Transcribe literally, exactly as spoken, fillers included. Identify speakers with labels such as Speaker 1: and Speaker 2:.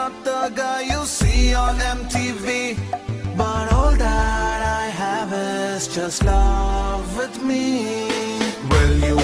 Speaker 1: not the guy you see on M T V, but all that I have is just love with me. Will you